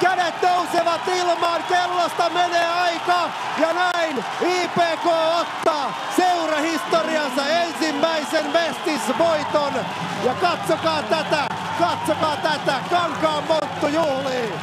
Kädet nousevat ilmaan, kellosta menee aika ja näin IPK ottaa seurahistoriansa ensimmäisen mestisvoiton. Ja katsokaa tätä, Kankaan Monttu juhlii.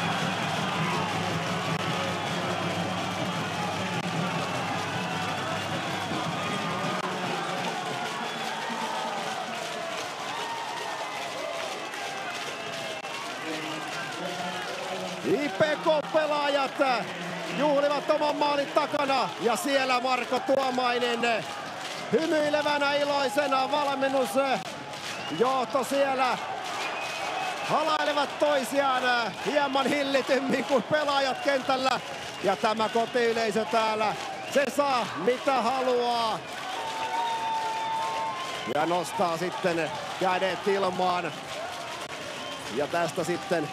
IPK-pelaajat juhlivat oman maalin takana ja siellä Marko Tuomainen hymyilevänä iloisena, valmennusjohto siellä halailevat toisiaan hieman hillitymmin kuin pelaajat kentällä ja tämä kotiyleisö täällä, se saa mitä haluaa ja nostaa sitten kädet ilmaan ja tästä sitten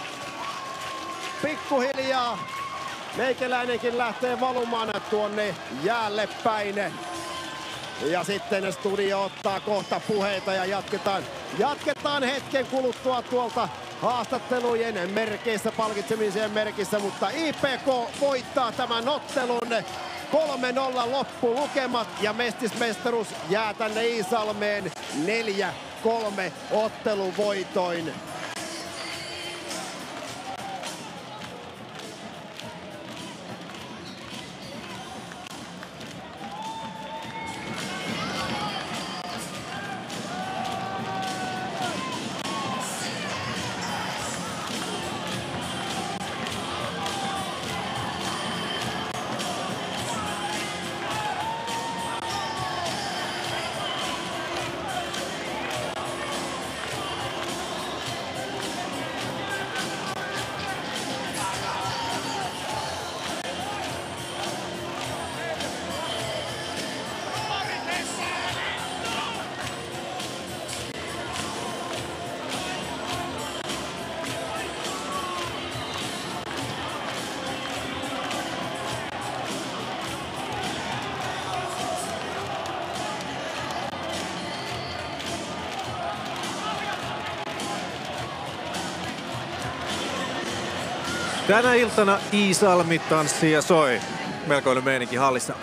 pikkuhiljaa meikäläinenkin lähtee valumaan tuonne jäälle päin. Ja sitten studio ottaa kohta puheita ja jatketaan hetken kuluttua tuolta haastattelujen merkeissä, palkitsemisen merkissä, mutta IPK voittaa tämän ottelun. 3-0 loppulukemat ja mestismestaruus jää tänne Iisalmeen 4-3 otteluvoitoin. Tänä iltana Iisalmi tanssii ja soi. Melkoinen meininki hallissa.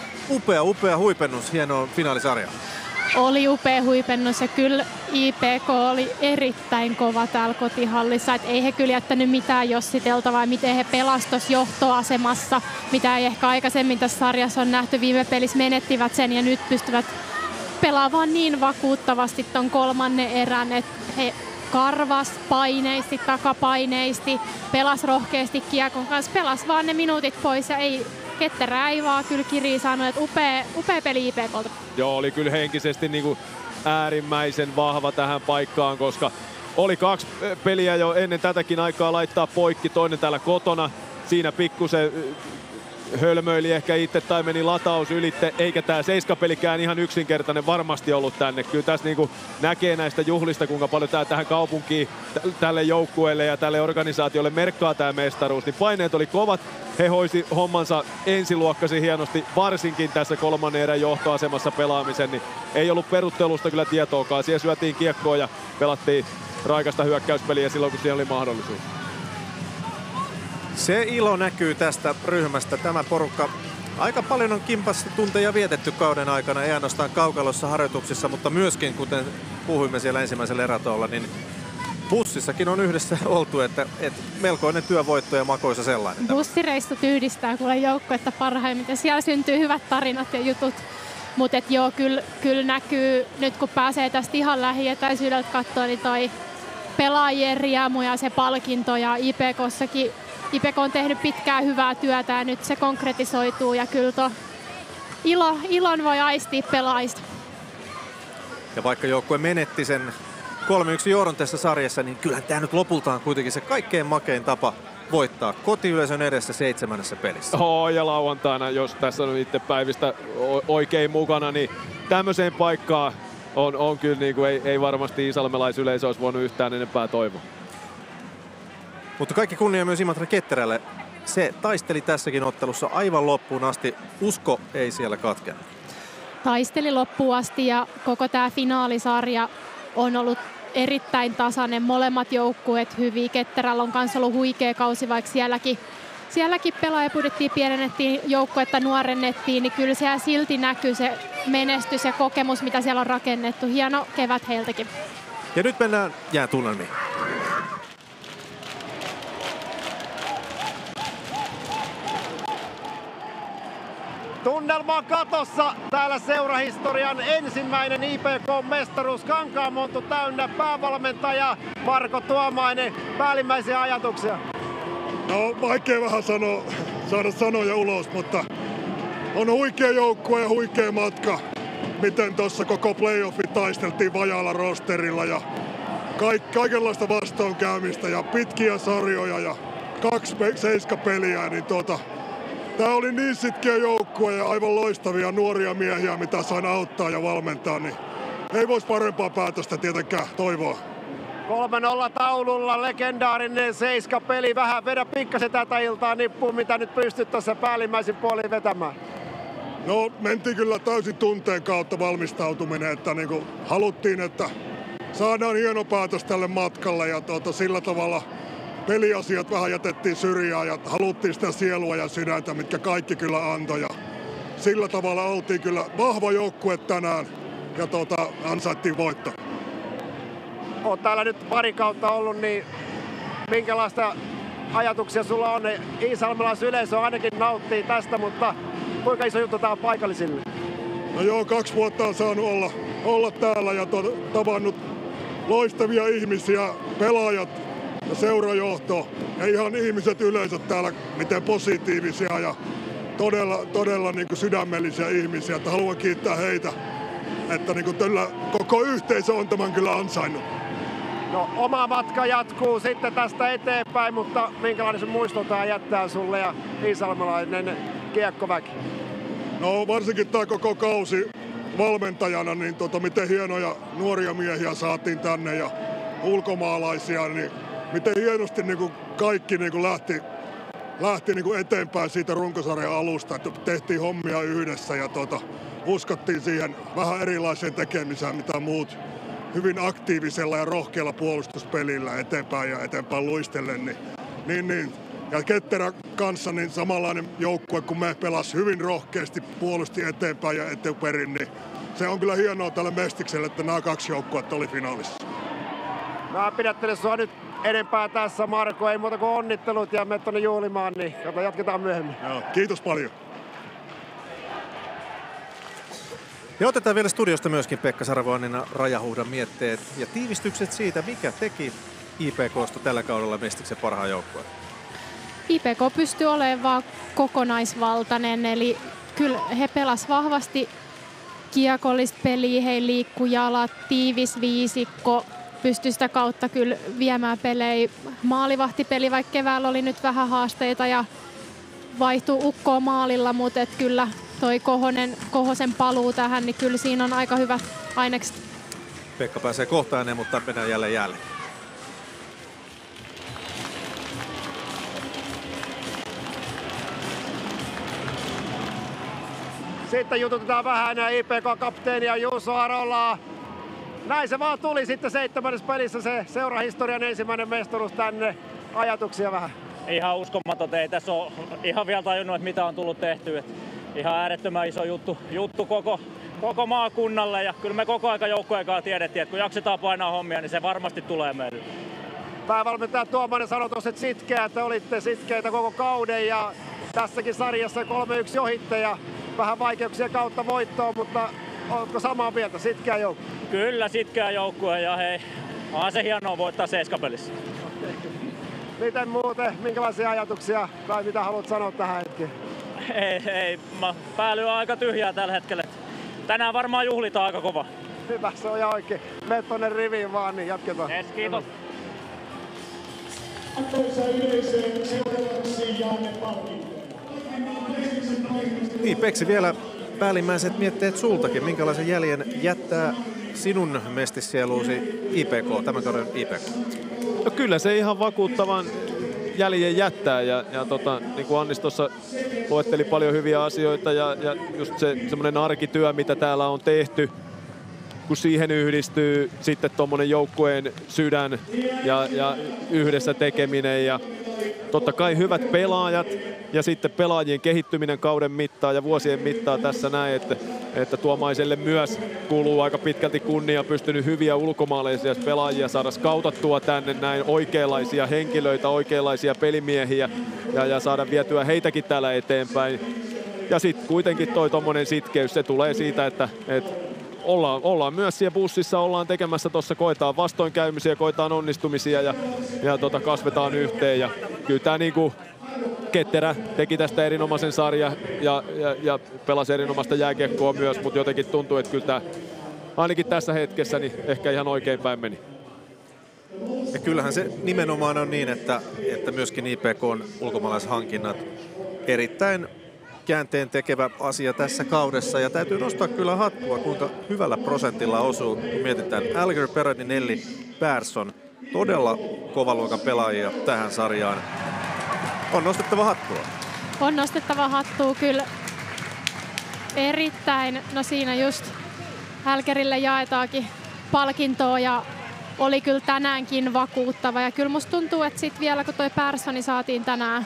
Upea huipennus hienoon finaalisarjaan. Oli upea huipennus ja kyllä IPK oli erittäin kova täällä kotihallissa. Et ei he kyllä jättänyt mitään jossiteltavaa, miten he pelastos johtoasemassa, mitä ei ehkä aikaisemmin tässä sarjassa on nähty. Viime pelissä menettivät sen ja nyt pystyvät pelaamaan niin vakuuttavasti ton kolmannen erän, että he karvas paineisesti, takapaineisesti, pelas rohkeasti kiekon kanssa, pelas vaan ne minuutit pois ja ei ketterää ei vaan kyllä Kiri sanoi, että upea peli IPK:lta. Joo, oli kyllä henkisesti niin kuin äärimmäisen vahva tähän paikkaan, koska oli 2 peliä jo ennen tätäkin aikaa laittaa poikki, toinen täällä kotona. Siinä pikkusen hölmöili ehkä itse tai meni lataus ylitte, eikä tää seiskapelikään ihan yksinkertainen varmasti ollut tänne. Kyllä tässä niinku näkee näistä juhlista, kuinka paljon tää tähän kaupunkiin, tälle joukkueelle ja tälle organisaatiolle merkkaa tää mestaruus. Niin paineet oli kovat, he hoisi hommansa ensiluokkasi hienosti, varsinkin tässä kolmannen erän johtoasemassa pelaamisen. Niin ei ollut peruttelusta kyllä tietoakaan, siellä syötiin kiekkoa ja pelattiin raikasta hyökkäyspeliä silloin, kun siellä oli mahdollisuus. Se ilo näkyy tästä ryhmästä. Tämä porukka aika paljon on kimpassa tunteja vietetty kauden aikana, ei ainoastaan kaukalossa harjoituksissa, mutta myöskin, kuten puhuimme siellä ensimmäisellä erätolla, niin bussissakin on yhdessä oltu, että melkoinen työvoitto ja makoisa sellainen. Bussireissut yhdistää kuule joukkuetta parhaimmiten. Siellä syntyy hyvät tarinat ja jutut. Mutta joo, kyllä näkyy, nyt kun pääsee tästä ihan lähietäisyydeltä katsoa, niin toi pelaajien riemu ja se palkinto ja IPK:ssakin. IPK on tehnyt pitkää hyvää työtä ja nyt se konkretisoituu ja kyllä ilon voi aistia pelaajista. Ja vaikka joukkue menetti sen 3-1 johdon tässä sarjassa, niin kyllähän tämä nyt lopultaan kuitenkin se kaikkein makein tapa voittaa kotiyleisön edessä 7. pelissä. Ja lauantaina, jos tässä on itse päivistä oikein mukana, niin tämmöiseen paikkaan on kyllä niin kuin ei varmasti iisalmelaisyleisö olisi voinut yhtään enempää toivoa. Mutta kaikki kunnia myös Imatra Ketterälle. Se taisteli tässäkin ottelussa aivan loppuun asti. Usko ei siellä katkenut. Taisteli loppuun asti ja koko tämä finaalisarja on ollut erittäin tasainen, molemmat joukkueet hyviä. Ketterällä on kanssa ollut huikea kausi, vaikka sielläkin pelaajapudettiin, pienennettiin joukkuetta, nuorennettiin, niin kyllä siellä silti näkyy se menestys ja kokemus, mitä siellä on rakennettu. Hieno kevät heiltäkin. Ja nyt mennään jäätunnelmiin. Tunnelma on katossa. Täällä seurahistorian ensimmäinen IPK-mestaruus. Kankaanmonttu täynnä, päävalmentaja Marko Tuomainen. Päällimmäisiä ajatuksia? No, vaikea vähän saada sanoja ulos, mutta on huikea joukkue ja huikea matka. Miten tuossa koko playoffi taisteltiin vajaalla rosterilla ja kaikenlaista vastoinkäymistä ja pitkiä sarjoja ja 2 seiskapeliä, niin tää oli niin sitkeä joukkue ja aivan loistavia nuoria miehiä, mitä sain auttaa ja valmentaa, niin ei vois parempaa päätöstä tietenkään toivoa. 3-0 taululla, legendaarinen seiskapeli. Vähän vedä pikkasen tätä iltaa nippuun, mitä nyt pystyt tuossa päällimmäisin puolin vetämään. No, mentiin kyllä täysin tunteen kautta valmistautuminen, että niinku haluttiin, että saadaan hieno päätös tälle matkalle ja sillä tavalla peliasiat vähän jätettiin syrjään ja haluttiin sitä sielua ja sydäntä, mitkä kaikki kyllä antoi. Ja sillä tavalla oltiin kyllä vahva joukkue tänään ja ansaittiin voitto. Oot täällä nyt pari kautta ollut, niin minkälaista ajatuksia sulla on? Iisalmelaisyleisö ainakin nauttii tästä, mutta kuinka iso juttu tää on paikallisille? No joo, 2 vuotta on saanut olla täällä ja tavannut loistavia ihmisiä, pelaajat ja seurajohto ja ihan ihmiset yleisöt täällä, miten positiivisia ja todella niin kuin sydämellisiä ihmisiä. Että haluan kiittää heitä, että niin kuin koko yhteisö on tämän kyllä ansainnut. No, oma matka jatkuu sitten tästä eteenpäin, mutta minkälainen se muisto tää jättää sulle ja iisalmelainen kiekkoväki? No varsinkin tää koko kausi valmentajana, niin miten hienoja nuoria miehiä saatiin tänne ja ulkomaalaisia, niin miten hienosti niin kuin kaikki niin kuin lähti niin kuin eteenpäin siitä runkosarjan alusta, että tehtiin hommia yhdessä ja uskottiin siihen vähän erilaiseen tekemiseen, mitä muut hyvin aktiivisella ja rohkealla puolustuspelillä eteenpäin luistellen. Niin. Ja Ketterä kanssa niin samanlainen joukkue, kun me pelasi hyvin rohkeasti, puolusti eteenpäin ja etuperin, niin se on kyllä hienoa tälle Mestikselle, että nämä 2 joukkuetta oli finaalissa. Mä pidättelen sua nyt enempää tässä, Marko. Ei muuta kuin onnittelut ja mene tuonne juhlimaan, niin jatketaan myöhemmin. Joo, kiitos paljon. Ja otetaan vielä studiosta myöskin Pekka Sarvoinen Rajahuudan mietteet ja tiivistykset siitä, mikä teki IPK:sta tällä kaudella Mestiksen parhaan joukkueen. IPK pystyy olemaan vaan kokonaisvaltainen, eli kyllä he pelas vahvasti kiekollista peliä, he liikkuu jalat, tiivis viisikko, pystyi sitä kautta kyllä viemään pelejä. Maalivahtipeli, vaikka keväällä oli nyt vähän haasteita ja vaihtui ukkoon maalilla, mutta kyllä toi Kohosen paluu tähän, niin kyllä siinä on aika hyvät ainekset. Pekka pääsee kohta ääneen, mutta mennään jälleen. Sitten jututetaan vähän IPK-kapteenia Juuso Arolaa. Näin se vaan tuli sitten 7. pelissä se seurahistorian ensimmäinen mestaruus tänne. Ajatuksia vähän? Ihan uskomaton, ei tässä ole ihan vielä tajunnut, että mitä on tullut tehtyä. Ihan äärettömän iso juttu koko maakunnalle ja kyllä me koko aika joukkueen kanssa tiedettiin, että kun jaksetaan painaa hommia, niin se varmasti tulee meille. Päävalmentaja Tuomainen sanoi tuossa, että sitkeä, että olitte sitkeitä koko kauden ja tässäkin sarjassa 3-1 ohitte ja vähän vaikeuksia kautta voittoon, mutta oletko samaa mieltä? Sitkeä joukkue? Kyllä, sitkeä joukkue ja hei, onhan se hienoa voittaa seiskapelissä. Miten muuten? Minkälaisia ajatuksia tai mitä haluat sanoa tähän hetkeen? Ei, pääly on aika tyhjää tällä hetkellä. Tänään varmaan juhlitaan aika kova. Hyvä, se on ihan oikein. Mene tonne riviin vaan, niin jatketaan. Yes, kiitos. Niin, Peksi, vielä päällimmäiset mietteet sultakin. Minkälaisen jäljen jättää sinun mestisieluusi IPK, tämän kauden IPK? No kyllä se ihan vakuuttavan jäljen jättää ja niin kuin Annis tuossa luetteli paljon hyviä asioita ja just se semmoinen arkityö, mitä täällä on tehty kun siihen yhdistyy sitten tuommoinen joukkueen sydän ja yhdessä tekeminen ja totta kai hyvät pelaajat ja sitten pelaajien kehittyminen kauden mittaan ja vuosien mittaan tässä näin, että Tuomaiselle myös kuuluu aika pitkälti kunnia, pystynyt hyviä ulkomaalaisia pelaajia saada skautattua tänne näin, oikeanlaisia henkilöitä, oikeanlaisia pelimiehiä ja saada vietyä heitäkin täällä eteenpäin. Ja sitten kuitenkin toi tommonen sitkeys, se tulee siitä, että ollaan myös siellä bussissa, ollaan tekemässä tuossa, koetaan vastoinkäymisiä, koetaan onnistumisia ja kasvetaan yhteen. Ja kyllä tää niinku Ketterä teki tästä erinomaisen sarjan ja pelasi erinomaista jääkiekkoa myös, mutta jotenkin tuntuu, että kyllä tää ainakin tässä hetkessä niin ehkä ihan oikein päin meni. Ja kyllähän se nimenomaan on niin, että myöskin IPK:n ulkomaalaishankinnat erittäin käänteen tekevä asia tässä kaudessa. Ja täytyy nostaa kyllä hattua, kuinka hyvällä prosentilla osuu, kun mietitään Alger, Berardinelli, Persson. Todella kovaluokan pelaajia tähän sarjaan. On nostettava hattua. On nostettava hattua kyllä erittäin. No siinä just Algerille jaetaankin palkintoa ja oli kyllä tänäänkin vakuuttava. Ja kyllä musta tuntuu, että sit vielä kun toi Perssoni saatiin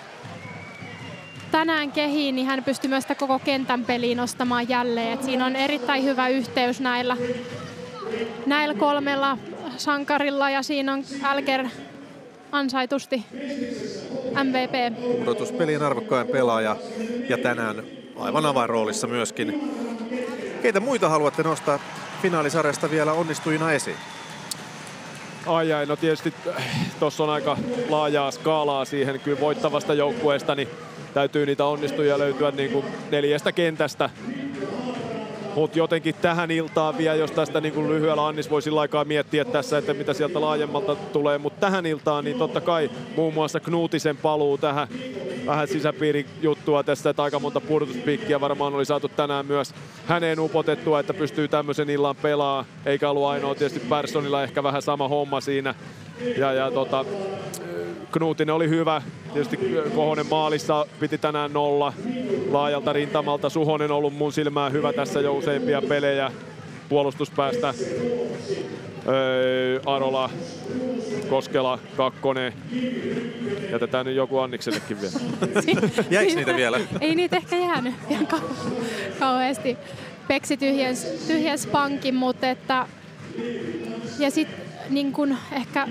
tänään kehiin, niin hän pystyi myös sitä koko kentän peliin nostamaan jälleen. Et siinä on erittäin hyvä yhteys näillä kolmella sankarilla ja siinä on Alger ansaitusti MVP. Pudotuspelien arvokkain pelaaja ja tänään aivan avainroolissa myöskin. Keitä muita haluatte nostaa finaalisarjasta vielä onnistujina esiin? Ai, no tietysti tuossa on aika laajaa skaalaa siihen kyllä voittavasta joukkueesta, niin täytyy niitä onnistujia löytyä niin kuin 4 kentästä. Mutta jotenkin tähän iltaan vielä, jos tästä niin kuin lyhyellä Annis voi sillä aikaa miettiä tässä, että mitä sieltä laajemmalta tulee. Mutta tähän iltaan niin totta kai muun muassa Knutisen paluu tähän vähän sisäpiirijuttua tässä, että aika monta pudotuspiikkiä varmaan oli saatu tänään myös häneen upotettua, että pystyy tämmöisen illan pelaamaan. Eikä ollut ainoa tietysti Perssonilla ehkä vähän sama homma siinä. Knutinen oli hyvä. Tietysti Kohonen maalissa piti tänään 0 laajalta rintamalta. Suhonen on ollut mun silmään hyvä tässä jo useimpia pelejä puolustuspäästä. Arola, Koskela, Kakkonen. Jätetään nyt joku Anniksellekin vielä. Jäikö niitä vielä? Ei niitä ehkä jäänyt ihan kauheasti. Peksi tyhjens pankin, mutta että ja sitten niin kun ehkä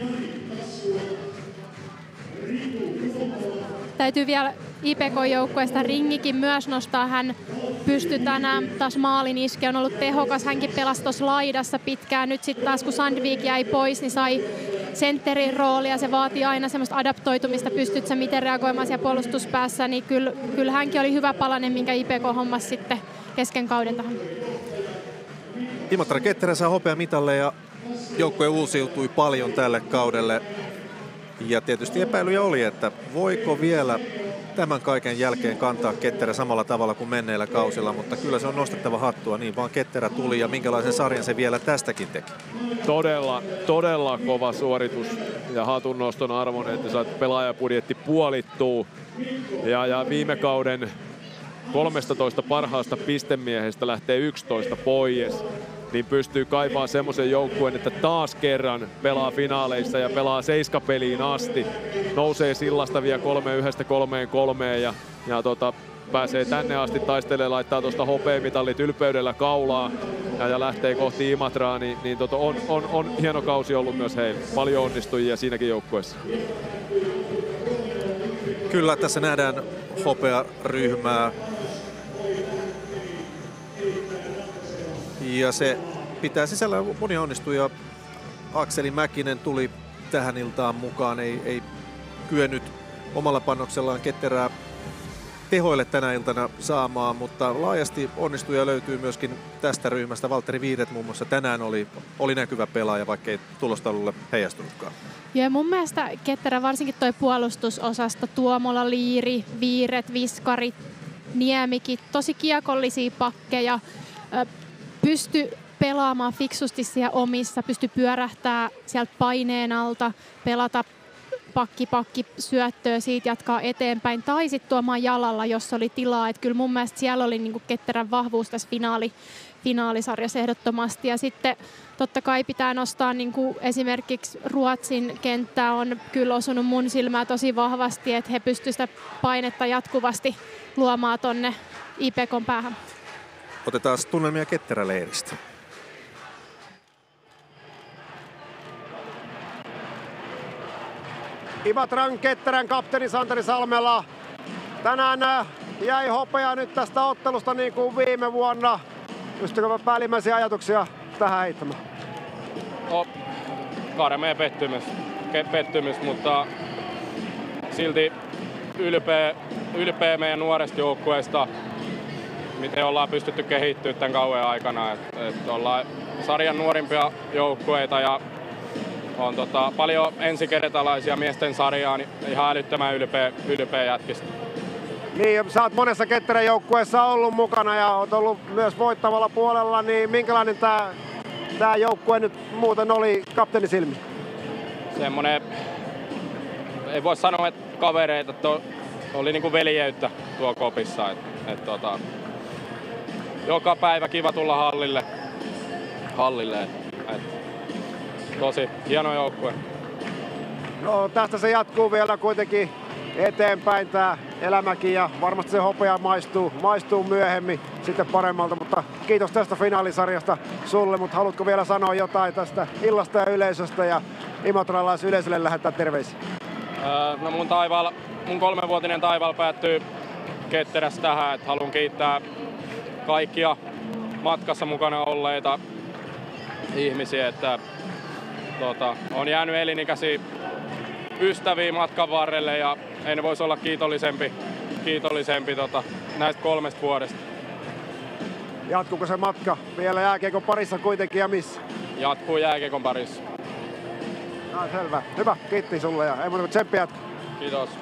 täytyy vielä IPK-joukkueesta Ringikin myös nostaa. Hän pystyi tänään taas maalin iskeä, on ollut tehokas. Hänkin pelasi tuossa laidassa pitkään. Nyt sitten taas kun Sandvik jäi pois, niin sai sentterin roolia. Se vaatii aina semmoista adaptoitumista. Pystyt sä miten reagoimaan siellä puolustuspäässä. Niin kyllä hänkin oli hyvä palanen, minkä IPK hommasi sitten kesken kauden tähän. Imatra Ketterä saa hopeamitalle ja joukkue uusiutui paljon tälle kaudelle. Ja tietysti epäilyjä oli, että voiko vielä tämän kaiken jälkeen kantaa Ketterä samalla tavalla kuin menneillä kausilla, mutta kyllä se on nostettava hattua, niin vaan Ketterä tuli ja minkälaisen sarjan se vielä tästäkin teki. Todella kova suoritus ja hatunnoston arvoinen, että saat pelaajapudjetti puolittuu ja viime kauden 13 parhaasta pistemiehestä lähtee 11 pois. Niin pystyy kaivaamaan semmoisen joukkueen, että taas kerran pelaa finaaleissa ja pelaa seiskapeliin asti. Nousee sillasta vielä 3-1-3-3 ja pääsee tänne asti taistelemaan, laittaa tuosta hopeamitalit ylpeydellä kaulaa ja lähtee kohti Imatraa. On hieno kausi ollut myös heille. Paljon onnistujia siinäkin joukkueessa. Kyllä, tässä nähdään hopearyhmää. Ja se pitää sisällä monia onnistujia. Akseli Mäkinen tuli tähän iltaan mukaan. Ei kyennyt omalla panoksellaan Ketterää tehoille tänä iltana saamaan, mutta laajasti onnistuja löytyy myöskin tästä ryhmästä. Valtteri Viiret muun muassa tänään oli näkyvä pelaaja, vaikka ei tulostaululle heijastunutkaan. Ja mun mielestä Ketterä, varsinkin toi puolustusosasto, Tuomola, Liiri, Viiret, Viskari, Niemikin, tosi kiekollisia pakkeja. Pysty pelaamaan fiksusti siellä omissa, pysty pyörähtää sieltä paineen alta, pelata pakki syöttöä, siitä jatkaa eteenpäin tai sitten tuomaan jalalla, jos oli tilaa. Et kyllä mun mielestä siellä oli niinku ketterän vahvuus tässä finaalisarjassa ehdottomasti. Ja sitten totta kai pitää nostaa niinku esimerkiksi Ruotsin kenttä on kyllä osunut mun silmää tosi vahvasti, että he pystyvät sitä painetta jatkuvasti luomaan tonne IPK:n päähän. Otetaan tunnelmia ketteräleiristä. Imatran ketterän kapteeni Santeri Salmela. Tänään jäi hopea nyt tästä ottelusta niin kuin viime vuonna. Pystytkö päällimmäisiä ajatuksia tähän heittämään? No, karmea pettymys, mutta silti ylpeä meidän nuoresta joukkueesta, miten ollaan pystytty kehittyä tämän kauan aikana. Et ollaan sarjan nuorimpia joukkueita ja on paljon ensikertalaisia miesten sarjaa, niin ihan älyttömän ylpeä jätkistä. Niin, sä oot monessa ketterän joukkueessa ollut mukana ja oot ollut myös voittavalla puolella, niin minkälainen tää joukkue nyt muuten oli kapteeni silmin? Semmonen, ei voi sanoa, että kavereita, oli niinku veljeyttä tuo kopissa. Joka päivä kiva tulla hallille. Tosi hieno joukkue. No tästä se jatkuu vielä kuitenkin eteenpäin tää elämäkin ja varmasti se hopea maistuu myöhemmin sitten paremmalta, mutta kiitos tästä finaalisarjasta sulle, mutta haluatko vielä sanoa jotain tästä illasta ja yleisöstä ja imatralaisyleisölle lähettää terveisiä? No mun 3-vuotinen taival päättyy ketterässä tähän, että haluan kiittää kaikkia matkassa mukana olleita ihmisiä, että on jäänyt elinikäisiä ystäviä matkan varrelle ja ei ne voisi olla kiitollisempi näistä 3 vuodesta. Jatkuuko se matka vielä jääkiekon parissa kuitenkin ja missä? Jatkuu jääkiekon parissa. No, selvä. Hyvä, kiitti sulle ja ei muuta kuin tsemppiä. Kiitos.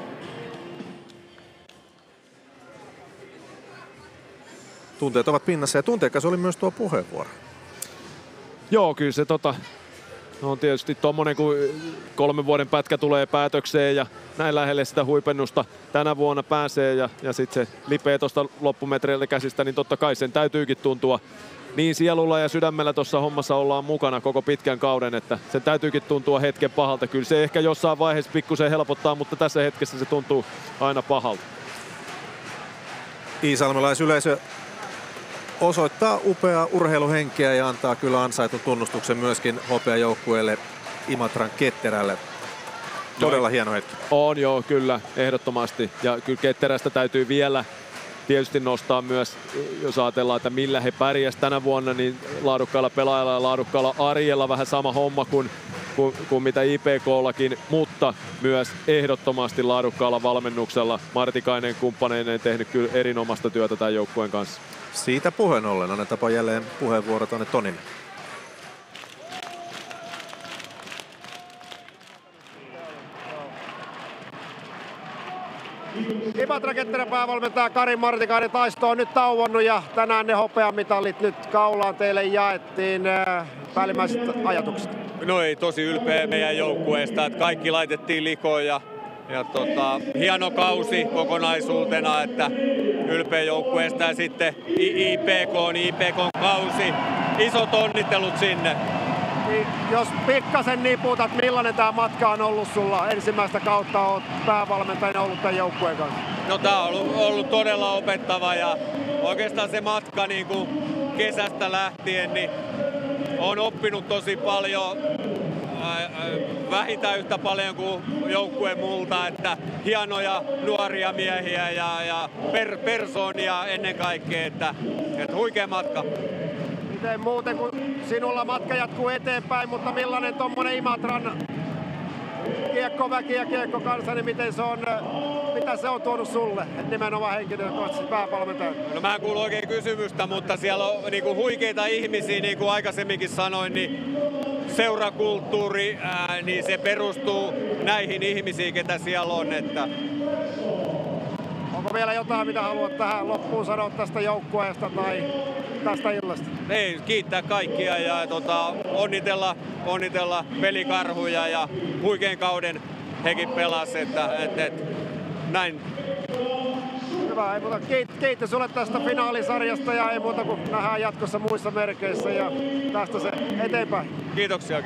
Tunteet ovat pinnassa ja tunteikas oli myös tuo puheenvuoro. Joo, kyllä se on tietysti tommonen, kun 3 vuoden pätkä tulee päätökseen ja näin lähelle sitä huipennusta tänä vuonna pääsee ja sitten se lipee tuosta loppumetreiltä käsistä, niin totta kai sen täytyykin tuntua niin sielulla ja sydämellä tuossa hommassa ollaan mukana koko pitkän kauden, että sen täytyykin tuntua hetken pahalta. Kyllä se ehkä jossain vaiheessa pikkusen helpottaa, mutta tässä hetkessä se tuntuu aina pahalta. Iisalmelaisyleisö osoittaa upeaa urheiluhenkeä ja antaa kyllä ansaitun tunnustuksen myöskin hopeajoukkueelle Imatran ketterälle. Todella hieno hetki. On joo, kyllä, ehdottomasti. Ja kyllä ketterästä täytyy vielä tietysti nostaa myös, jos ajatellaan, että millä he pärjäsivät tänä vuonna, niin laadukkailla pelaajilla ja laadukkailla arjella vähän sama homma kuin mitä IPK:llakin, mutta myös ehdottomasti laadukkaalla valmennuksella. Martikainen kumppaneineen tehnyt kyllä erinomaista työtä tämän joukkueen kanssa. Siitä puheen ollen annetaanpa jälleen puheenvuoro tuonne Tonille. Imatra ketterän päävalmentaja Kari Martikainen taisto on nyt tauonnut ja tänään ne hopeamitalit nyt kaulaan teille jaettiin. Päällimmäiset ajatukset. No ei, tosi ylpeä meidän joukkueesta, että kaikki laitettiin likoon ja hieno kausi kokonaisuutena, että ylpeä joukkueesta ja sitten IPK:n kausi. Isot onnittelut sinne. Jos pikkasen niputat, millainen tämä matka on ollut sulla? Ensimmäistä kautta olet päävalmentajana ollut tämän joukkueen kanssa. No tämä on ollut todella opettava ja oikeastaan se matka niin kuin kesästä lähtien niin on oppinut tosi paljon. Vähintään yhtä paljon kuin joukkue multa, että hienoja nuoria miehiä ja persoonia ennen kaikkea, että huikea matka. Miten muuten, kun sinulla matka jatkuu eteenpäin, mutta millainen tuommoinen Imatran kiekkoväki ja kiekkokansa, niin mitä se on tuonut sulle, että nimenomaan henkilökohtaisesti päävalmentaja? No mä en kuulu oikein kysymystä, mutta siellä on niinku huikeita ihmisiä, niin kuin aikaisemminkin sanoin, niin seurakulttuuri, niin se perustuu näihin ihmisiin, ketä siellä on. Että onko vielä jotain, mitä haluat tähän loppuun sanoa tästä joukkueesta tai tästä illasta? Ei, kiittää kaikkia ja onnitella pelikarhuja ja huikean kauden hekin pelas, että näin. Hyvä, ei muuta. Kiitos sulle tästä finaalisarjasta ja ei muuta kuin nähdään jatkossa muissa merkeissä ja tästä se eteenpäin. Kiitoksia.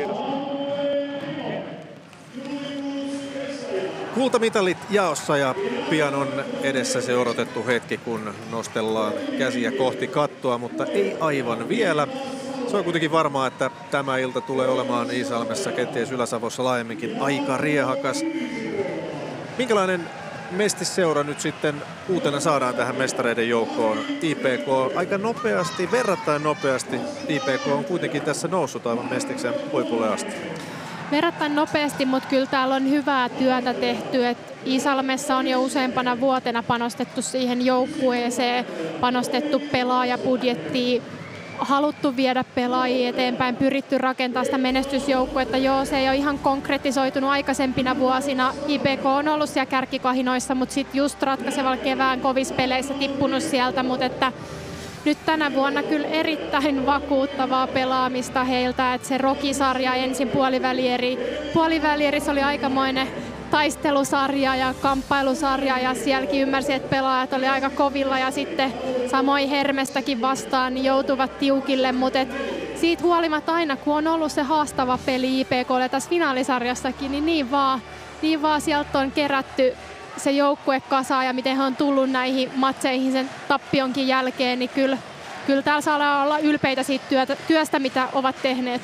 Kultamitalit jaossa ja pian on edessä se odotettu hetki, kun nostellaan käsiä kohti kattoa, mutta ei aivan vielä. Se on kuitenkin varmaa, että tämä ilta tulee olemaan Iisalmessa, kenties Ylä-Savossa laajemminkin aika riehakas. Minkälainen mestisseura nyt sitten uutena saadaan tähän mestareiden joukkoon? IPK aika nopeasti, verrattain nopeasti. IPK on kuitenkin tässä noussut aivan mestiksen huipulle asti. Verrattain nopeasti, mutta kyllä täällä on hyvää työtä tehty. Iisalmessa on jo useampana vuotena panostettu siihen joukkueeseen, panostettu pelaajabudjettiin, haluttu viedä pelaajia eteenpäin, pyritty rakentamaan sitä menestysjoukkuetta. Joo, se ei ole ihan konkretisoitunut aikaisempina vuosina. IPK on ollut siellä kärkikahinoissa, mutta sitten just ratkaisevalla kevään kovissa peleissä tippunut sieltä, mutta että nyt tänä vuonna kyllä erittäin vakuuttavaa pelaamista heiltä, että se Roki-sarja ensin puolivälieri se oli aikamoinen taistelusarja ja kamppailusarja ja sielläkin ymmärsin, että pelaajat oli aika kovilla ja sitten samoin Hermestäkin vastaan niin joutuvat tiukille, mutta siitä huolimatta aina kun on ollut se haastava peli IPK:lle tässä finaalisarjassakin, niin vaan sieltä on kerätty se joukkue kasaan ja miten he on tullut näihin matseihin sen tappionkin jälkeen, niin kyllä täällä saa olla ylpeitä siitä työstä, mitä ovat tehneet.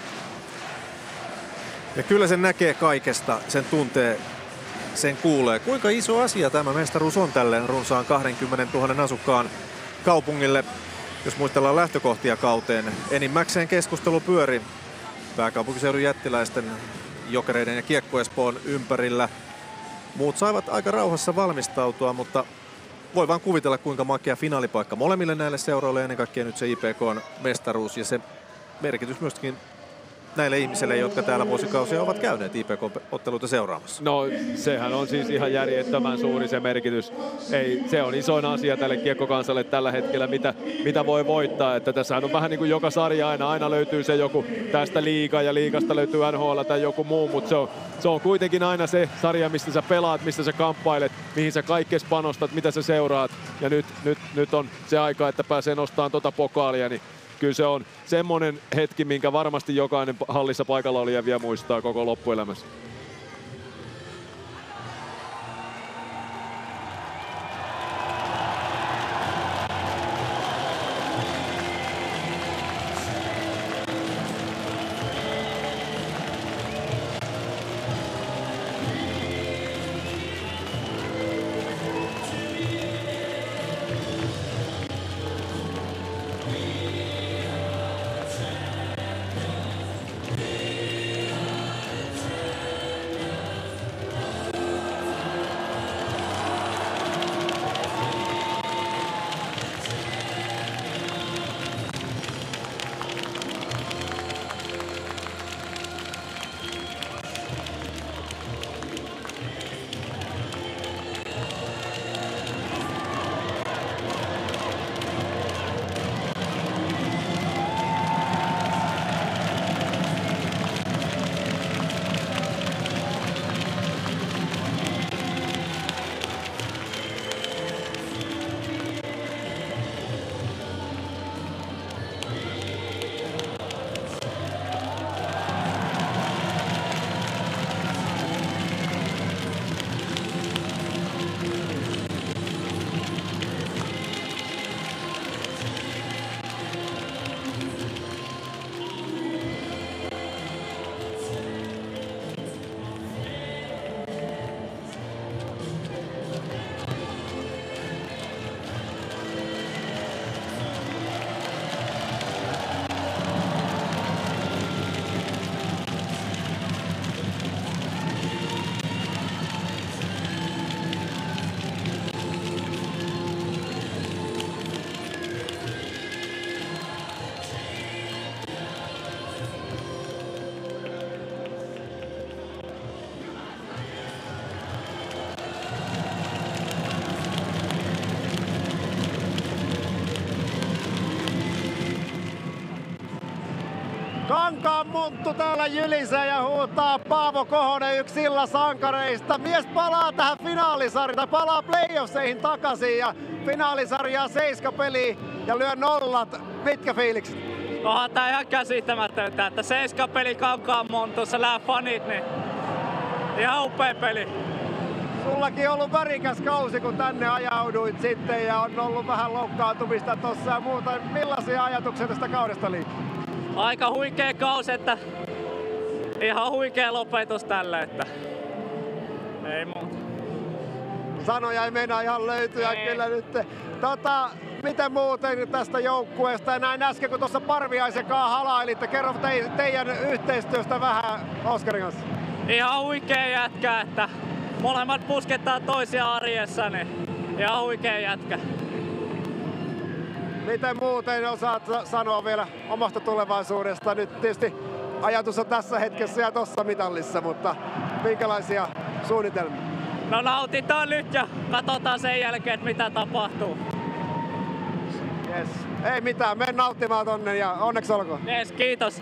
Ja kyllä sen näkee kaikesta, sen tuntee, sen kuulee. Kuinka iso asia tämä mestaruus on tälle runsaan 20 000 asukkaan kaupungille, jos muistellaan lähtökohtia kauteen. Enimmäkseen keskustelu pyöri pääkaupunkiseudun jättiläisten, Jokereiden ja Kiekko Espoon ympärillä. Muut saivat aika rauhassa valmistautua, mutta voi vaan kuvitella, kuinka makea finaalipaikka molemmille näille seuroille ja ennen kaikkea nyt se IPK:n mestaruus ja se merkitys myöskin näille ihmisille, jotka täällä vuosikausia ovat käyneet IPK-otteluita seuraamassa. No sehän on siis ihan järjettömän suuri se merkitys. Se on isoin asia tälle kiekkokansalle tällä hetkellä, mitä voi voittaa. Että tässähän on vähän niin kuin joka sarja aina löytyy se joku tästä liiga ja liigasta löytyy NHL tai joku muu, mutta se on kuitenkin aina se sarja, mistä sä pelaat, mistä sä kamppailet, mihin sä kaikkes panostat, mitä sä seuraat. Ja nyt on se aika, että pääsee nostamaan tota pokaalia, niin kyllä se on semmoinen hetki, minkä varmasti jokainen hallissa paikalla olija vielä muistaa koko loppuelämässä. Kankaan Monttu täällä jylisee ja huutaa Paavo Kohonen, yksi sillansankareista. Mies palaa tähän finaalisarjaan, palaa playoffseihin takaisin ja finaalisarjaa 7 peliä ja lyö nollat. Mitkä fiilikset? Onhan tää ihan käsittämätöntä, että 7 peli Kankaan Montussa lää fanit, niin ihan upea peli. Sullakin on ollut värikäs kausi, kun tänne ajauduit sitten ja on ollut vähän loukkaantumista tossa ja muuta. Millaisia ajatuksia tästä kaudesta liikkuu? Aika huikea kausi, että ihan huikea lopetus tälle, että ei muuta. Sanoja ei meinaa ihan löytyä kyllä nyt. Miten muuten tästä joukkueesta? Näin äsken, kun tuossa Parviaisen kanssa halailitte, kerro teidän yhteistyöstä vähän Oskarin kanssa. Ihan huikea jätkä, että molemmat puskettaa toisia arjessa, niin ihan huikea jätkä. Miten muuten osaat sanoa vielä omasta tulevaisuudesta? Nyt tietysti ajatus on tässä hetkessä ja tuossa mitallissa, mutta minkälaisia suunnitelmia? No nautitaan nyt ja katsotaan sen jälkeen, että mitä tapahtuu. Yes. Ei mitään, mene nauttimaan tonne ja onneksi olkoon. Yes, kiitos.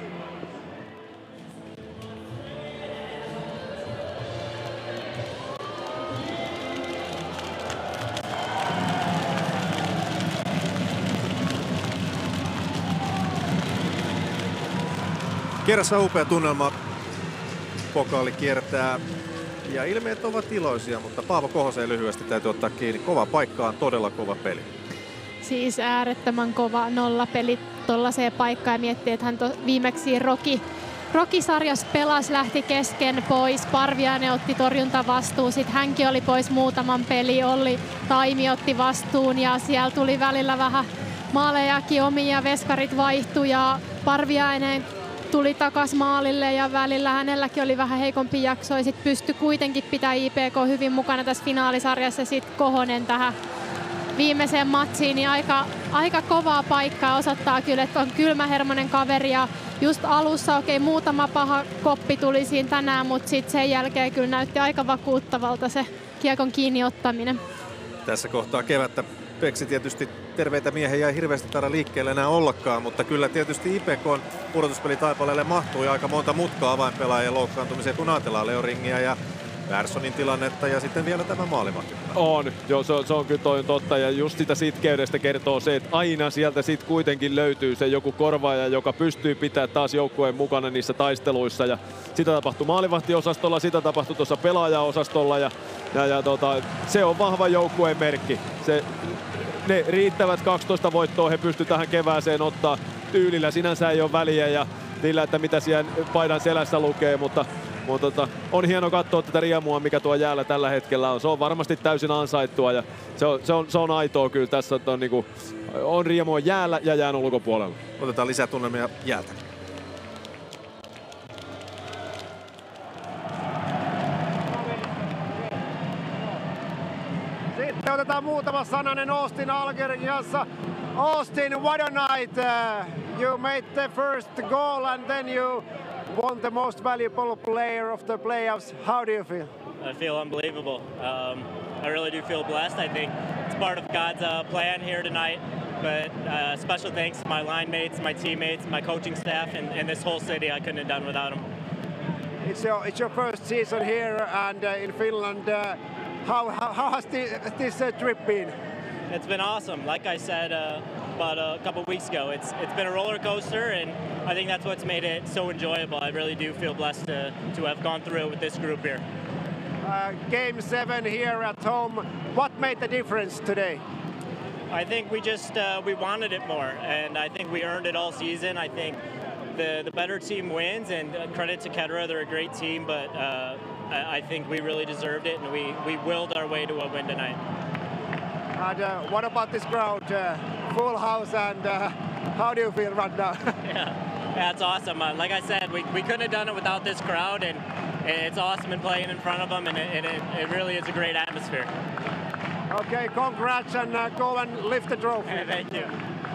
Kierrässä upea tunnelma. Pokaali kiertää ja ilmeet ovat iloisia, mutta Paavo Kohoseen lyhyesti täytyy ottaa kiinni. Kova paikka on todella kova peli. Siis äärettömän kova nollapeli tuollaiseen paikkaan ja miettii, että hän viimeksi Rocky-sarjassa pelasi, lähti kesken pois. Parviainen otti torjuntavastuun, sitten hänkin oli pois muutaman peli. Olli Taimi otti vastuun ja siellä tuli välillä vähän maalejakin omiin ja veskarit vaihtui ja Parviainen tuli takas maalille ja välillä hänelläkin oli vähän heikompi jakso ja sitten pystyi kuitenkin pitää IPK hyvin mukana tässä finaalisarjassa. Sitten Kohonen tähän viimeiseen matsiin, niin aika kovaa paikkaa osoittaa kyllä, että on kylmähermonen kaveri ja just alussa muutama paha koppi tuli siinä tänään, mutta sitten sen jälkeen kyllä näytti aika vakuuttavalta se kiekon kiinni ottaminen. Tässä kohtaa kevättä Peksi tietysti terveitä miehiä ei hirveästi taida liikkeelle enää ollakaan, mutta kyllä tietysti IPK:n pudotuspelitaipaleelle mahtuu aika monta mutkaa avainpelaajien loukkaantumiseen, kun ajatellaan Leo Ringiä ja Perssonin tilannetta ja sitten vielä tämä maalivahti. On, joo, se on kyllä toi totta ja just sitä sitkeydestä kertoo se, että aina sieltä sitten kuitenkin löytyy se joku korvaaja, joka pystyy pitämään taas joukkueen mukana niissä taisteluissa ja sitä tapahtui maalivahtiosastolla, sitä tapahtui tuossa pelaajaosastolla ja se on vahva joukkueen merkki. Ne riittävät 12 voittoa he pystyvät tähän kevääseen ottaa. Tyylillä sinänsä ei ole väliä ja sillä, että mitä siellä paidan selässä lukee, mutta on hieno katsoa tätä riemua, mikä tuo jäällä tällä hetkellä on. Se on varmasti täysin ansaittua ja se on aitoa kyllä tässä, että on riemua jäällä ja jään ulkopuolella. Otetaan lisää tunnelmia jäältä. Sitten otetaan muutama sananen Austin Algerin kanssa. Austin, what a night! You made the first goal and then you won the most valuable player of the playoffs. How do you feel? I feel unbelievable. I really do feel blessed. I think it's part of God's plan here tonight. But special thanks to my line mates, my teammates, my coaching staff, and this whole city. I couldn't have done without them. It's your first season here and in Finland. How has this trip been? It's been awesome. Like I said about a couple weeks ago, it's been a roller coaster, and I think that's what's made it so enjoyable. I really do feel blessed to have gone through it with this group here. Game 7 here at home. What made the difference today? I think we wanted it more, and I think we earned it all season. I think the better team wins, and credit to Kedra, they're a great team, but I think we really deserved it, and we willed our way to a win tonight. And what about this crowd? Full house, and how do you feel right now? Yeah, it's awesome. Like I said, we couldn't have done it without this crowd, and it's awesome in playing in front of them, and it really is a great atmosphere. Okay, congrats, and go and lift the trophy. Thank you.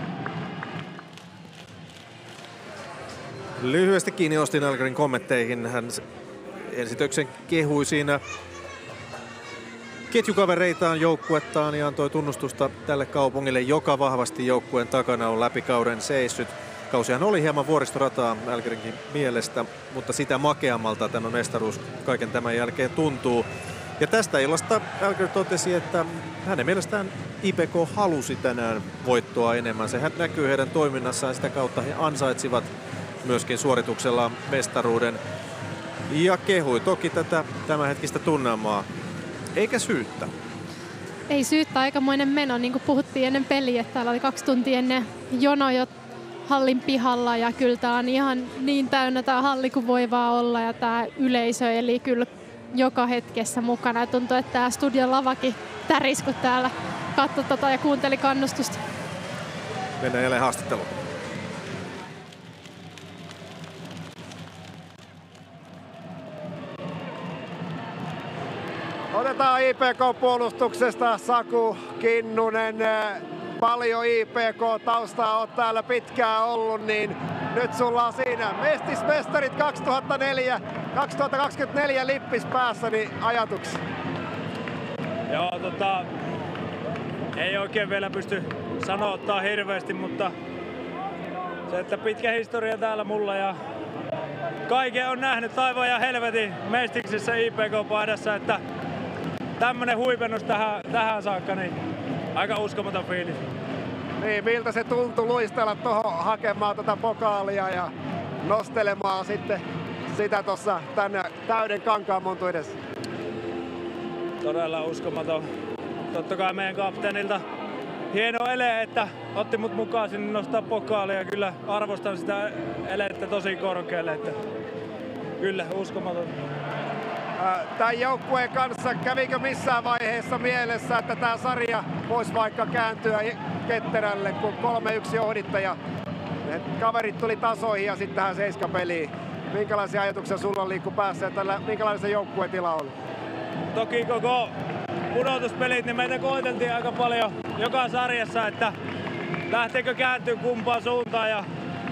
Lyhyesti kiinni Austin Algerin kommentteihin. Hän ensitöksen kehui siinä ketjukavereitaan, joukkuettaan ja antoi tunnustusta tälle kaupungille, joka vahvasti joukkueen takana on läpi kauden seissyt. kausihan oli hieman vuoristorataa Älkärinkin mielestä, mutta sitä makeammalta tämä mestaruus kaiken tämän jälkeen tuntuu. Ja tästä illasta Älkär totesi, että hänen mielestään IPK halusi tänään voittoa enemmän. Se näkyy heidän toiminnassaan, sitä kautta he ansaitsivat myöskin suorituksellaan mestaruuden. Ja kehui toki tätä tämänhetkistä tunnelmaa, eikä syyttä. Ei syyttä, aikamoinen meno, niin kuin puhuttiin ennen peliä, että täällä oli 2 tuntia ennen jono jo hallin pihalla ja kyllä tämä on ihan niin täynnä tämä halli kuin voi vaan olla ja tämä yleisö eli kyllä joka hetkessä mukana ja tuntuu, että tämä studion lavakin tärisi, kun täällä katsoi ja kuunteli kannustusta. Mennään jälleen haastatteluun. Otetaan IPK-puolustuksesta Saku Kinnunen. Paljon IPK-taustaa olet täällä pitkään ollut, niin nyt sulla on siinä mestismestarit 2024 lippis päässä, niin ajatuksia? Joo, ei oikein vielä pysty sanoa hirveästi, mutta se, että pitkä historia täällä mulla ja kaiken on nähnyt taivaan ja helvetin mestiksessä IPK-paidassa, että tämmönen huipennus tähän saakka, niin aika uskomaton fiilis. Niin, miltä se tuntui luistella tuohon hakemaan tätä pokaalia ja nostelemaan sitten sitä tuossa tänne täyden kankaan montu edessä? Todella uskomaton. Totta kai meidän kapteenilta hieno ele, että otti mut mukaan sinne nostaa pokaalia. Kyllä arvostan sitä elettä tosi korkealle, että kyllä uskomaton. Tämän joukkueen kanssa kävikö missään vaiheessa mielessä, että tämä sarja voisi vaikka kääntyä Ketterälle, kun 3-1 johditte ja kaverit tuli tasoihin ja sitten tähän 7 peliin. Minkälaisia ajatuksia sulla on liikku päässä ja minkälainen se joukkueen tila on? Toki koko pudotuspelit, niin meitä koeteltiin aika paljon joka sarjassa, että lähteekö kääntyy kumpaan suuntaan ja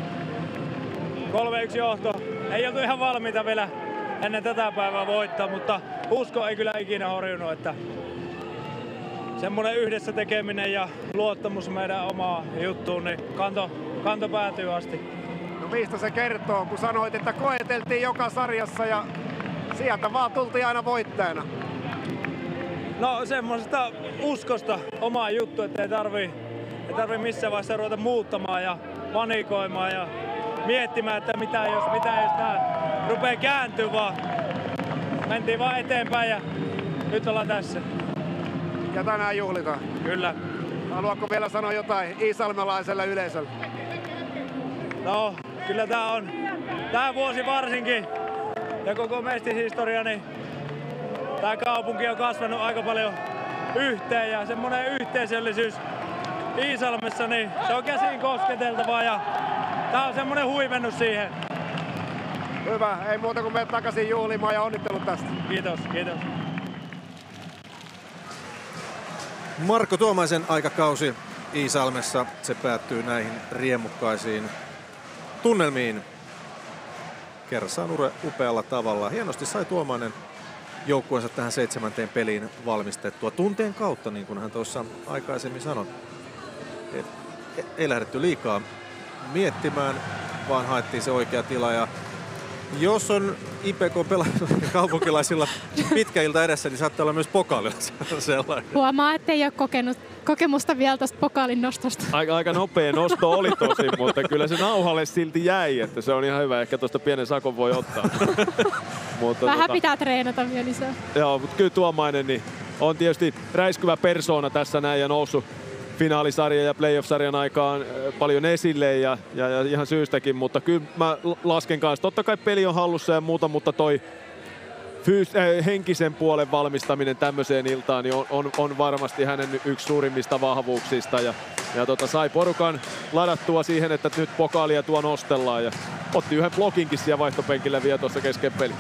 3-1 johto. Ei oltu ihan valmiita vielä ennen tätä päivää voittaa, mutta usko ei kyllä ikinä horjunut, että semmoinen yhdessä tekeminen ja luottamus meidän omaan juttuun, niin kanto päätyy asti. No mistä se kertoo, kun sanoit, että koeteltiin joka sarjassa ja sieltä vaan tultiin aina voittajana? No semmoisesta uskosta omaa juttu, että ei tarvii missään vaiheessa ruveta muuttamaan ja panikoimaan ja miettimään, että mitä jos tää rupeaa kääntyä, vaan mentiin vaan eteenpäin ja nyt ollaan tässä. Ja tänään juhlitaan. Kyllä. Haluatko vielä sanoa jotain iisalmelaiselle yleisölle? No, kyllä tää vuosi varsinkin ja koko mestishistoria, niin tää kaupunki on kasvanut aika paljon yhteen ja semmonen yhteisöllisyys Iisalmessa, niin se on käsiin kosketeltavaa ja tää on semmonen huipennus siihen. Hyvä, ei muuta kuin mene takaisin juhlimaan ja onnittelut tästä. Kiitos, kiitos. Marko Tuomaisen aikakausi Iisalmessa, se päättyy näihin riemukkaisiin tunnelmiin. Kerrassaan upealla tavalla. Hienosti sai Tuomainen joukkueensa tähän 7. peliin valmistettua tunteen kautta, niin kuin hän tuossa aikaisemmin sanoi. Ei lähdetty liikaa miettimään, vaan haettiin se oikea tila. Ja jos on IPK-kaupunkilaisilla pitkä ilta edessä, niin saattaa olla myös pokaalilla sellainen. Huomaa, ettei ole kokemusta vielä tuosta pokaalin nostosta. Aika nopea nosto oli tosi, mutta kyllä se nauhalle silti jäi, että se on ihan hyvä. Ehkä tuosta pienen sakon voi ottaa. Mutta vähän pitää treenata vielä lisää. Joo, mutta kyllä Tuomainen niin on tietysti räiskyvä persoona tässä näin ja noussut finaalisarjan ja playoff-sarjan aikaan paljon esille ja ihan syystäkin, mutta kyllä mä lasken kanssa. Totta kai peli on hallussa ja muuta, mutta toi henkisen puolen valmistaminen tämmöiseen iltaan niin on varmasti hänen yksi suurimmista vahvuuksista ja sai porukan ladattua siihen, että nyt pokaalia tuo nostellaan ja otti yhden blokinkin siellä vaihtopenkillä vielä tuossa kesken peli.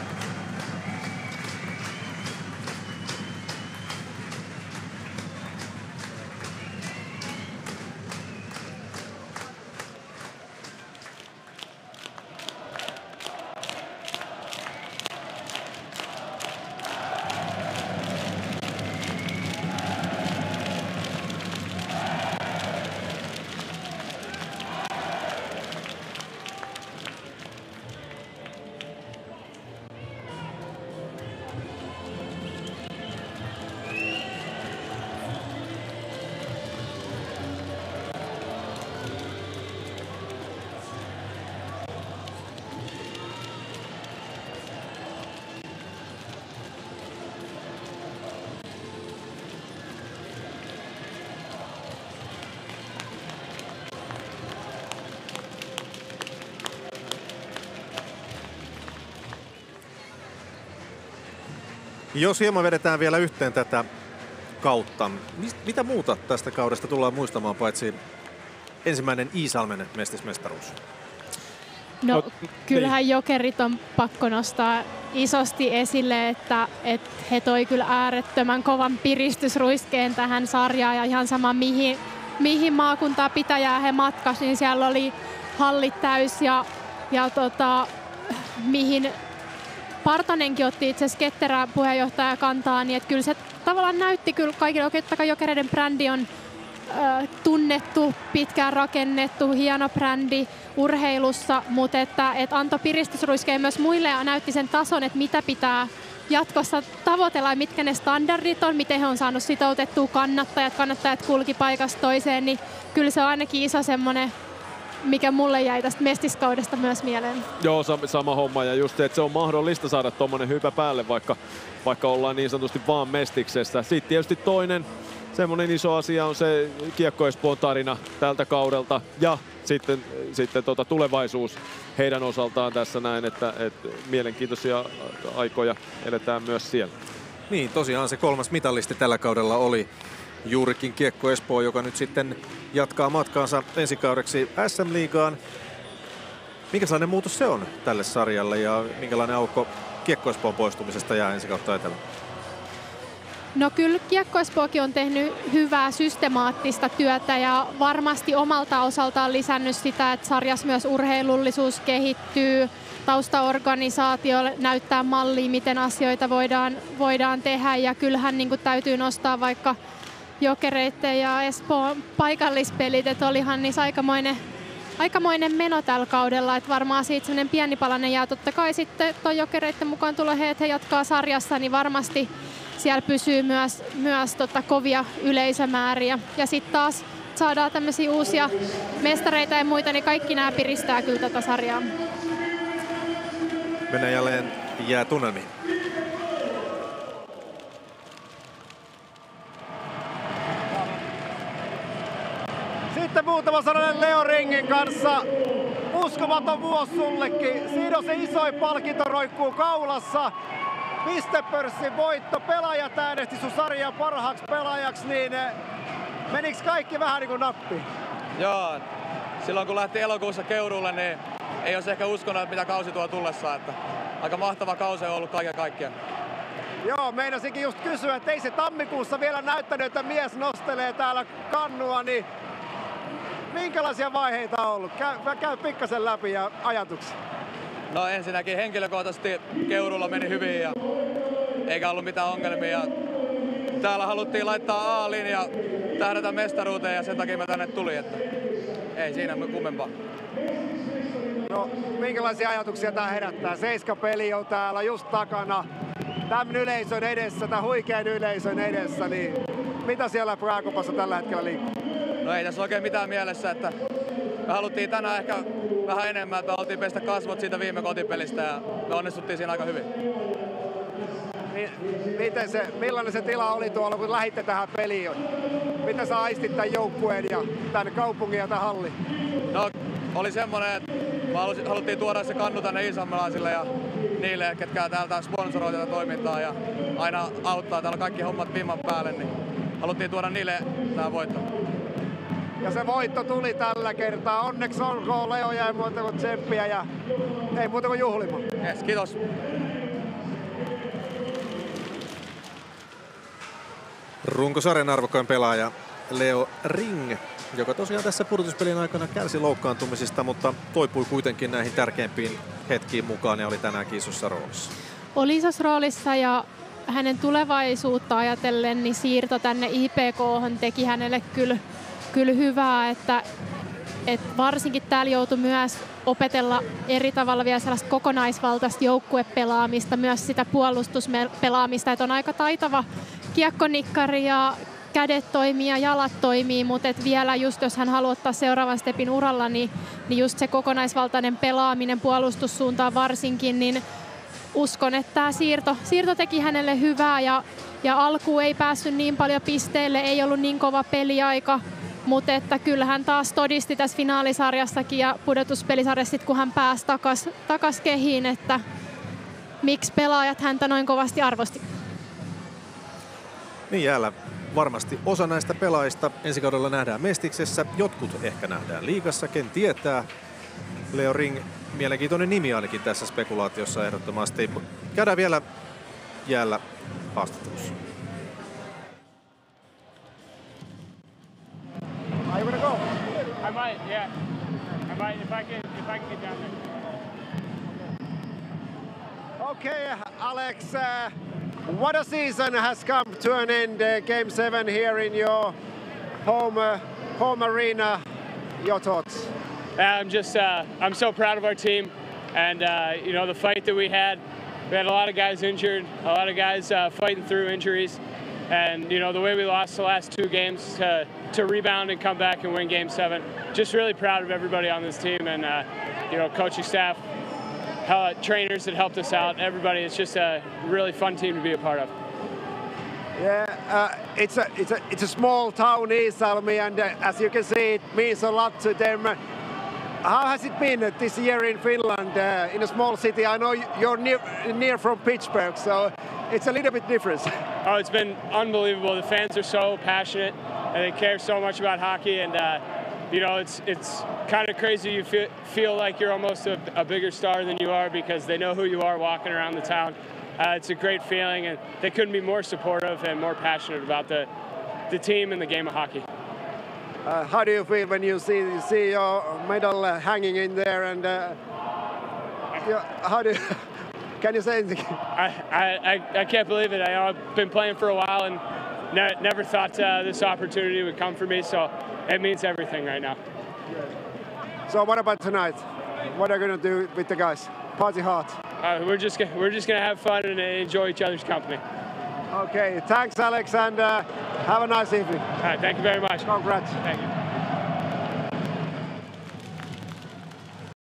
Jos hieman vedetään vielä yhteen tätä kautta, mitä muuta tästä kaudesta tullaan muistamaan paitsi ensimmäinen Iisalmen mestismestaruus? No kyllähän Jokerit on pakko nostaa isosti esille, että he toi kyllä äärettömän kovan piristysruiskeen tähän sarjaan ja ihan sama mihin maakuntaa pitäjää he matkas, niin siellä oli hallit täys ja mihin Partanenkin otti itse asiassa ketterä puheenjohtaja kantaa, niin että kyllä se tavallaan näytti kyllä kaikille, että Jokereiden brändi on tunnettu, pitkään rakennettu, hieno brändi urheilussa, mutta että antoi piristysruiskeen myös muille ja näytti sen tason, että mitä pitää jatkossa tavoitella ja mitkä ne standardit on, miten he on saanut sitoutettua kannattajat kulki paikasta toiseen, niin kyllä se on ainakin iso semmoinen, mikä mulle jäi tästä mestiskaudesta myös mieleen. Joo, sama homma ja just se, että se on mahdollista saada tommonen hypä päälle, vaikka ollaan niin sanotusti vaan mestiksessä. Sitten tietysti toinen semmoinen iso asia on se Kiekko Espoon tarina tältä kaudelta ja sitten tulevaisuus heidän osaltaan tässä näin, että mielenkiintoisia aikoja eletään myös siellä. Niin, tosiaan se 3. mitalisti tällä kaudella oli juurikin Kiekko Espoo, joka nyt sitten jatkaa matkaansa ensi kaudeksi SM-liigaan. Minkälainen muutos se on tälle sarjalle ja minkälainen aukko Kiekko Espoon poistumisesta jää ensi kautta etelään? No kyllä Kiekko Espookin on tehnyt hyvää systemaattista työtä ja varmasti omalta osaltaan lisännyt sitä, että sarjassa myös urheilullisuus kehittyy, taustaorganisaatio näyttää mallia, miten asioita voidaan tehdä ja kyllähän niin kuin täytyy nostaa vaikka Jokereiden ja Espoon paikallispelit, että olihan niissä aikamoinen meno tällä kaudella, että varmaan siitä sellainen pieni palanen jää. Totta kai sitten tuon Jokereiden mukaan tulee että he jatkaa sarjassa, niin varmasti siellä pysyy myös kovia yleisömääriä. Ja sitten taas saadaan tämmöisiä uusia mestareita ja muita, niin kaikki nämä piristää kyllä tätä sarjaa. Mennään jälleen jäätunnelmiin. Sitten muutama sananen Leo Ringin kanssa. Uskomaton vuosi sullekin. Siinä on se isoin palkinto roikkuu kaulassa. Pistepörssin voitto. Pelaajat äänesti sun sarjan parhaaksi pelaajaksi, niin meniks kaikki vähän niin kuin nappi? Joo. Silloin kun lähti elokuussa Keuruulle, niin ei olisi ehkä uskonut, että mitä kausi tuo tullessaan. Että aika mahtava kausi on ollut kaiken kaikkiaan. Joo, meinasinkin just kysyä, että ei se tammikuussa vielä näyttänyt, että mies nostelee täällä kannua, niin minkälaisia vaiheita on ollut? Käy pikkasen läpi ja ajatuksia. No ensinnäkin henkilökohtaisesti Keuruulla meni hyvin ja eikä ollut mitään ongelmia. Täällä haluttiin laittaa A-linja, tähdätä mestaruuteen ja sen takia mä tänne tulin, että ei siinä kummempaa. No minkälaisia ajatuksia tää herättää? 7 peli on täällä just takana. Tämän yleisön edessä, tämän huikean yleisön edessä, niin mitä siellä Praakopassa tällä hetkellä liikkuu? No ei tässä oikein mitään mielessä, että me haluttiin tänään ehkä vähän enemmän, että me haluttiin pestä kasvot siitä viime kotipelistä ja me onnistuttiin siinä aika hyvin. Millainen se tila oli tuolla, kun lähditte tähän peliin? Miten sä aistit tämän joukkueen ja tämän kaupungin ja tämän hallin? No oli semmoinen, että me haluttiin tuoda se kannu tänne iisalmelaisille ja niille, ketkä täältä sponsoroi tätä toimintaa ja aina auttaa. Täällä kaikki hommat vimman päälle, niin haluttiin tuoda niille tämä voitto. Ja se voitto tuli tällä kertaa. Onneksi olkoon Leo ja ei muuta kuin tsemppiä ja ei muuta kuin juhlimaan. Yes, kiitos. Runkosarjan arvokkain pelaaja Leo Ring, joka tosiaan tässä pudotuspelin aikana kärsi loukkaantumisista, mutta toipui kuitenkin näihin tärkeimpiin hetkiin mukaan ja oli tänäänkin isossa roolissa. Oli isossa roolissa ja hänen tulevaisuutta ajatellen niin siirto tänne IPK:hon teki hänelle kyllä hyvää, että varsinkin täällä joutui myös opetella eri tavalla vielä sellaista kokonaisvaltaista joukkuepelaamista, myös sitä puolustuspelaamista, että on aika taitava kiekkonikkari ja kädet toimii ja jalat toimii, mutta vielä just jos hän haluaa ottaa seuraavan stepin uralla, niin just se kokonaisvaltainen pelaaminen puolustussuuntaan varsinkin, niin uskon, että tämä siirto teki hänelle hyvää ja alkuun ei päässyt niin paljon pisteille, ei ollut niin kova peliaika, mutta että kyllä hän taas todisti tässä finaalisarjassakin ja pudotuspelisarjassa, kun hän pääsi takas kehiin, että miksi pelaajat häntä noin kovasti arvosti. Niin jäällä varmasti osa näistä pelaajista ensi kaudella nähdään Mestiksessä, jotkut ehkä nähdään liigassa, ken tietää. Leo Ring, mielenkiintoinen nimi ainakin tässä spekulaatiossa ehdottomasti. Käydään vielä jäällä haastattelussa. Are you gonna go? I might, yeah. I might if I can get down there. Okay, Alex, what a season has come to an end. Game 7 here in your home arena. Your thoughts? I'm so proud of our team, and you know, the fight that we had a lot of guys injured, a lot of guys fighting through injuries, and you know, the way we lost the last 2 games to rebound and come back and win Game 7. Just really proud of everybody on this team, and you know, coaching staff, trainers that helped us out. Everybody, it's just a really fun team to be a part of. Yeah, it's a small town, Iisalmi, and as you can see, it means a lot to them. How has it been this year in Finland, in a small city? I know you're near from Pittsburgh, so it's a little bit different. Oh, it's been unbelievable. The fans are so passionate, and they care so much about hockey, and you know, it's kind of crazy. You feel like you're almost a bigger star than you are because they know who you are walking around the town. It's a great feeling, and they couldn't be more supportive and more passionate about the team and the game of hockey. How do you feel when you see your medal hanging in there? And how do you, can you say anything? I can't believe it. I've been playing for a while and never thought this opportunity would come for me. So it means everything right now. So what about tonight? What are you going to do with the guys? Party hard. We're just gonna have fun and enjoy each other's company. Okay, thanks, Alex, and have a nice evening. All right, thank you very much. Congrats. Thank you.